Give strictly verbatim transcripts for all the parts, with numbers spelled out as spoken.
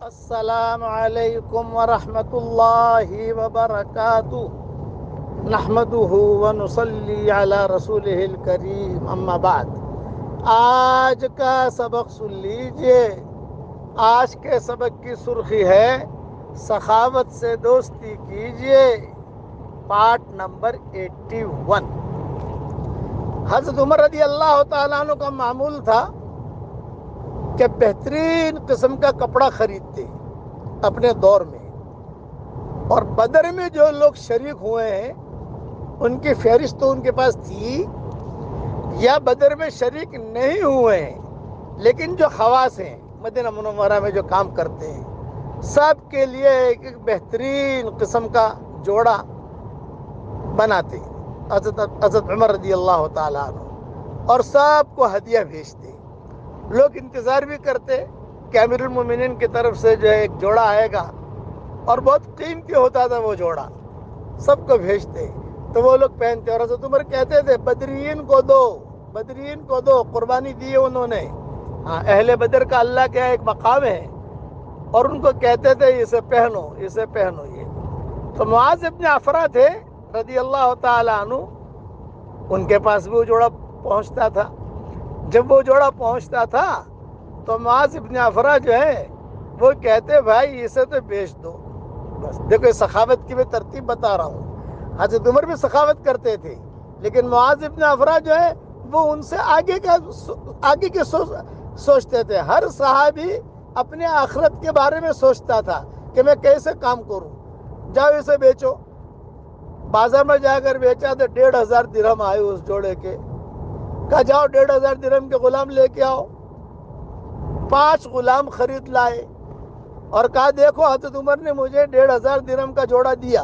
السلام علیکم ورحمۃ اللہ وبرکاتہ نحمده ونصلی علی رسولہ الکریم اما بعد۔ آج کا سبق سن لیجئے۔ آج کے سبق کی سرخی ہے سخاوت سے دوستی کیجئے، پارٹ نمبر ایٹی ون۔ حضرت عمر رضی اللہ تعالیٰ عنہ کا معمول تھا کہ بہترین قسم کا کپڑا خریدتے اپنے دور میں، اور بدر میں جو لوگ شریک ہوئے ہیں ان کی فہرست تو ان کے پاس تھی، یا بدر میں شریک نہیں ہوئے ہیں لیکن جو خواص ہیں مدینہ منورہ میں جو کام کرتے ہیں، سب کے لیے ایک ایک بہترین قسم کا جوڑا بناتے حضرت حضرت عمر رضی اللہ تعالیٰ عنہ، اور سب کو ہدیہ بھیجتے۔ لوگ انتظار بھی کرتے کہ امیر المومنین کی طرف سے جو ہے ایک جوڑا آئے گا، اور بہت قیمتی ہوتا تھا وہ جوڑا، سب کو بھیجتے تو وہ لوگ پہنتے۔ اور حضرت عمر کہتے تھے بدرین کو دو، بدرین کو دو، قربانی دی ہے انہوں نے۔ ہاں، اہل بدر کا اللہ کا ایک مقام ہے، اور ان کو کہتے تھے اسے پہنو، اسے پہنو۔ یہ تو معاذ ابن عفرہ تھے رضی اللہ تعالیٰ عنہ، ان کے پاس بھی وہ جوڑا پہنچتا تھا۔ جب وہ جوڑا پہنچتا تھا تو معاذ ابن عفرہ جو ہے وہ کہتے بھائی اسے تو بیچ دو۔ بس دیکھو، سخاوت کی میں ترتیب بتا رہا ہوں۔ حضرت عمر بھی سخاوت کرتے تھے، لیکن معاذ ابن عفرہ جو ہے وہ ان سے آگے کا آگے کے سوچتے تھے۔ ہر صحابی اپنے آخرت کے بارے میں سوچتا تھا کہ میں کیسے کام کروں۔ جاؤ اسے بیچو۔ بازار میں جا کر بیچا تو ڈیڑھ ہزار درہم آئے اس جوڑے کے۔ کہا جاؤ ڈیڑھ ہزار درہم کے غلام لے کے آؤ۔ پانچ غلام خرید لائے اور کہا دیکھو حضرت عمر نے مجھے ڈیڑھ ہزار درہم کا جوڑا دیا،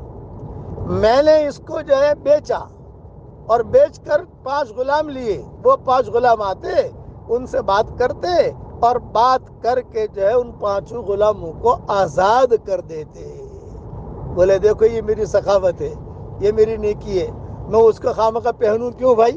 میں نے اس کو جو ہے بیچا، اور بیچ کر پانچ غلام لیے۔ وہ پانچ غلام آتے، ان سے بات کرتے، اور بات کر کے جو ہے ان پانچوں غلاموں کو آزاد کر دیتے۔ بولے دیکھو یہ میری سخاوت ہے، یہ میری نیکی ہے، میں اس کو خامخواہ پہنوں کیوں بھائی؟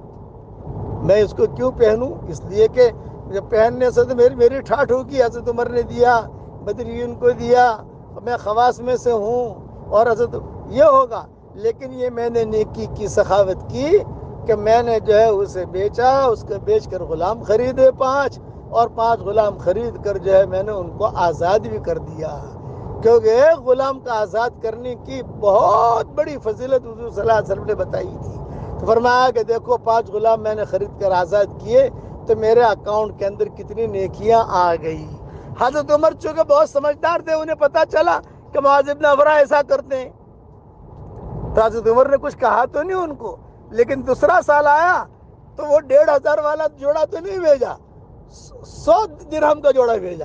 میں اس کو کیوں پہنوں؟ اس لیے کہ جب پہننے سے تو میری میری ٹھاٹھ ہوگی، حضرت عمر نے دیا، بدرین کو دیا، میں خواص میں سے ہوں، اور حضرت یہ ہوگا۔ لیکن یہ میں نے نیکی کی، سخاوت کی کہ میں نے جو ہے اسے بیچا، اس کو بیچ کر غلام خریدے پانچ، اور پانچ غلام خرید کر جو ہے میں نے ان کو آزاد بھی کر دیا۔ کیونکہ ایک غلام کا آزاد کرنے کی بہت بڑی فضیلت حضور صلی اللہ علیہ وسلم نے بتائی تھی۔ تو فرمایا کہ دیکھو پانچ غلام میں نے خرید کر آزاد کیے تو میرے اکاؤنٹ کے اندر کتنی نیکیاں آ گئی۔ حضرت عمر چونکہ بہت سمجھدار تھے، انہیں پتا چلا کہ معاذ ابن عفرہ ایسا کرتے ہیں، تو حضرت عمر نے کچھ کہا تو نہیں ان کو۔ لیکن دوسرا سال آیا تو وہ ڈیڑھ ہزار والا جوڑا تو نہیں بھیجا، سو درہم کا جوڑا بھیجا۔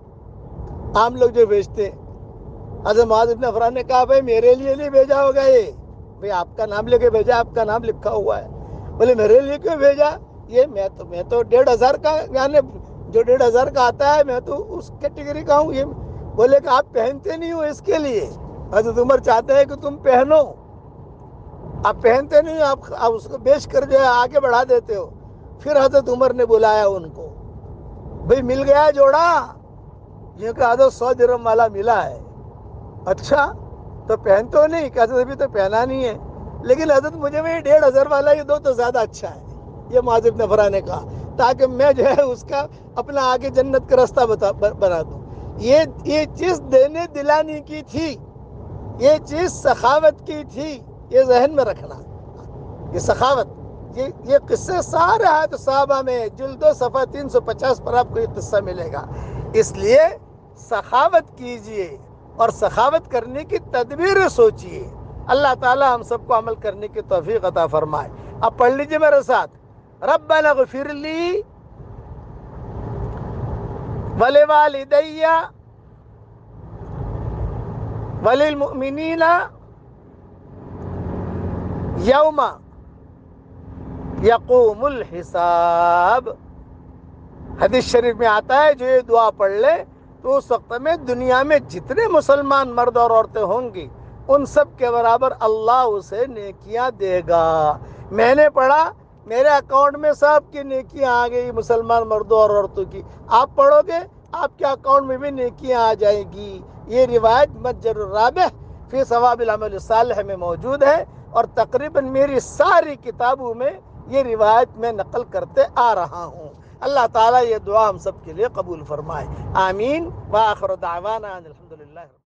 عام لوگ جو بھیجتے ہیں، حضرت معاذ ابن عفرہ نے کہا بھائی میرے لیے نہیں بھیجا ہوگا، یہ بھائی آپ کا نام لے کے بھیجا، آپ کا نام لکھا ہوا ہے۔ بولے میرے لیے کیوں بھیجا؟ یہ میں تو میں تو ڈیڑھ ہزار کا، یعنی جو ڈیڑھ ہزار کا آتا ہے میں تو اس کیٹیگری کا ہوں۔ یہ بولے کہ آپ پہنتے نہیں ہو اس کے لیے۔ حضرت عمر چاہتے ہیں کہ تم پہنو، آپ پہنتے نہیں ہو، آپ اس کو بیچ کر جو ہے آگے بڑھا دیتے ہو۔ پھر حضرت عمر نے بلایا ان کو، بھائی مل گیا جوڑا؟ یہ کہ حضرت سو درہم والا ملا ہے۔ اچھا تو پہن تو نہیں؟ کہ حضرت ابھی تو پہنا نہیں ہے، لیکن حضرت مجھے بھی ڈیڑھ ہزار والا یہ دو تو زیادہ اچھا ہے۔ یہ معاذ ابن عفرہ نے کہا تاکہ میں جو ہے اس کا اپنا آگے جنت کا راستہ بنا دوں۔ یہ یہ چیز دینے دلانے کی تھی، یہ چیز سخاوت کی تھی، یہ ذہن میں رکھنا۔ یہ سخاوت، یہ یہ قصے سارے ہیں تو صحابہ میں جلد و صفحہ تین سو پچاس پر آپ کو یہ قصہ ملے گا۔ اس لیے سخاوت کیجئے اور سخاوت کرنے کی تدبیر سوچئے۔ اللہ تعالی ہم سب کو عمل کرنے کی توفیق عطا فرمائے۔ اب پڑھ لیجئے میرے ساتھ، ربنا اغفر لی ولوالدی وللمؤمنین یوم یقوم الحساب۔ حدیث شریف میں آتا ہے جو یہ دعا پڑھ لے تو اس وقت میں دنیا میں جتنے مسلمان مرد اور عورتیں ہوں گی ان سب کے برابر اللہ اسے نیکیاں دے گا۔ میں نے پڑھا، میرے اکاؤنٹ میں سب کی نیکیاں آ گئی، مسلمان مردوں اور عورتوں کی۔ آپ پڑھو گے آپ کے اکاؤنٹ میں بھی نیکیاں آ جائیں گی۔ یہ روایت متجر الرابح فی ثواب العمل الصالح میں موجود ہے، اور تقریباً میری ساری کتابوں میں یہ روایت میں نقل کرتے آ رہا ہوں۔ اللہ تعالیٰ یہ دعا ہم سب کے لیے قبول فرمائے، آمین۔ وآخر دعوانا ان الحمدللہ۔